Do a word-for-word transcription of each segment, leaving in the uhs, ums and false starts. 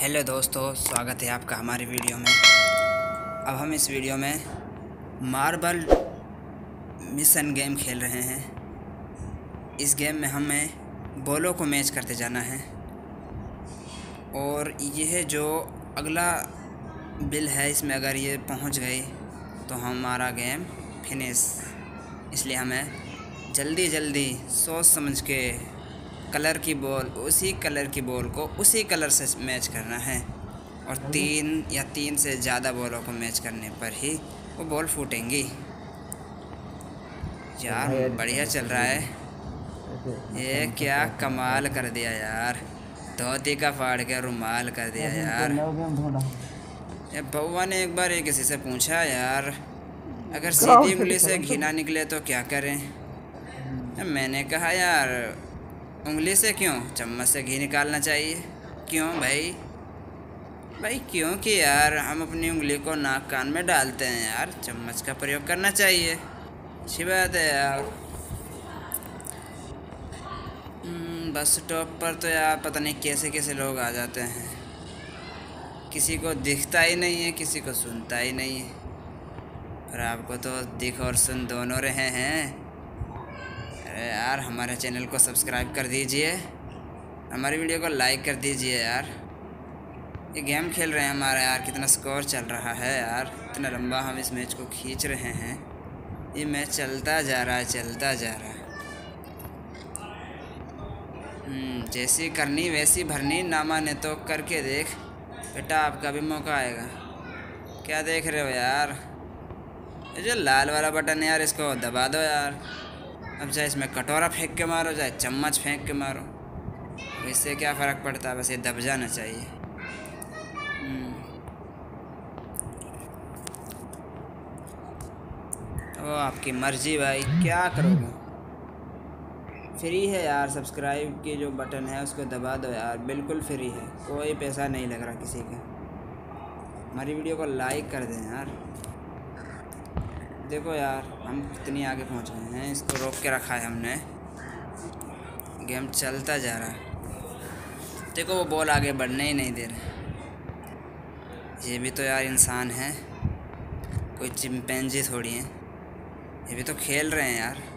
Hello दोस्तों, स्वागत है आपका हमारी वीडियो में। अब हम इस वीडियो में मार्बल मिशन गेम खेल रहे हैं। इस गेम में हमें बॉलों को मैच करते जाना है और यह जो अगला बिल है इसमें अगर ये पहुंच गई तो हमारा गेम फिनिश। इसलिए हमें जल्दी जल्दी सोच समझ के कलर की बॉल उसी कलर की बॉल को उसी कलर से मैच करना है और तीन या तीन से ज़्यादा बॉलों को मैच करने पर ही वो बॉल फूटेंगी। यार बढ़िया चल रहा है ये, क्या कमाल कर दिया यार, धोती का फाड़ के रुमाल कर दिया यार। ये बउआ ने एक बार ये किसी से पूछा यार, अगर सीधी उंगली से घी ना निकले तो क्या करें। मैंने कहा यार उंगली से क्यों, चम्मच से घी निकालना चाहिए। क्यों भाई भाई क्योंकि यार हम अपनी उंगली को नाक कान में डालते हैं यार, चम्मच का प्रयोग करना चाहिए। अच्छी बात है यार। बस स्टॉप पर तो यार पता नहीं कैसे कैसे लोग आ जाते हैं, किसी को दिखता ही नहीं है, किसी को सुनता ही नहीं है। पर आपको तो दिख और सुन दोनों रहे हैं। अरे यार हमारे चैनल को सब्सक्राइब कर दीजिए, हमारी वीडियो को लाइक कर दीजिए यार। ये गेम खेल रहे हैं हमारा यार, कितना स्कोर चल रहा है यार, इतना लंबा हम इस मैच को खींच रहे हैं। ये मैच चलता जा रहा है चलता जा रहा है। जैसी करनी वैसी भरनी, ना माने तो करके देख बेटा, आपका भी मौका आएगा। क्या देख रहे हो यार, ये जो लाल वाला बटन है यार इसको दबा दो यार। अब चाहे इसमें कटोरा फेंक के मारो चाहे चम्मच फेंक के मारो, इससे क्या फ़र्क पड़ता है, बस ये दब जाना चाहिए। तो आपकी मर्ज़ी भाई, क्या करोगे। फ्री है यार, सब्सक्राइब की जो बटन है उसको दबा दो यार, बिल्कुल फ्री है, कोई पैसा नहीं लग रहा किसी का। हमारी वीडियो को लाइक कर दें यार। देखो यार हम कितनी आगे पहुंच गए हैं, इसको रोक के रखा है हमने, गेम चलता जा रहा है। देखो वो बॉल आगे बढ़ने ही नहीं दे रहे। ये भी तो यार इंसान है, कोई चिंपैंजी थोड़ी हैं, ये भी तो खेल रहे हैं यार।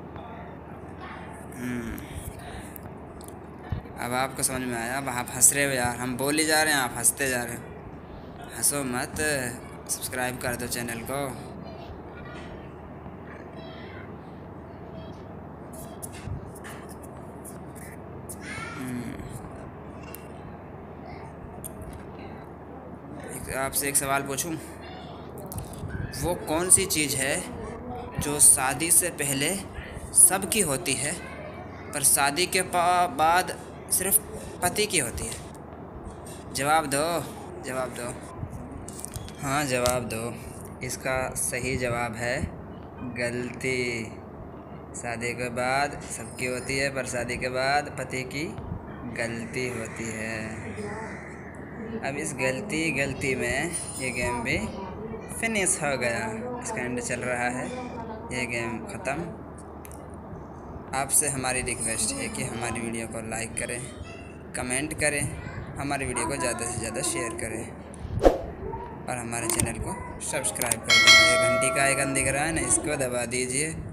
अब आपको समझ में आया, अब आप हंस रहे हो यार, हम बोल ही जा रहे हैं आप हंसते जा रहे हो। हंसो मत, सब्सक्राइब कर दो चैनल को। आपसे एक सवाल पूछूं, वो कौन सी चीज़ है जो शादी से पहले सबकी होती है पर शादी के बाद सिर्फ पति की होती है। जवाब दो जवाब दो हाँ जवाब दो। इसका सही जवाब है गलती। शादी के बाद सबकी होती है पर शादी के बाद पति की गलती होती है। अब इस गलती गलती में ये गेम भी फिनिश हो गया, इसका एंड चल रहा है, ये गेम ख़त्म। आपसे हमारी रिक्वेस्ट है कि हमारी वीडियो को लाइक करें, कमेंट करें, हमारी वीडियो को ज़्यादा से ज़्यादा शेयर करें और हमारे चैनल को सब्सक्राइब कर दें। ये घंटी का आइकन दिख रहा है ना, इसको दबा दीजिए।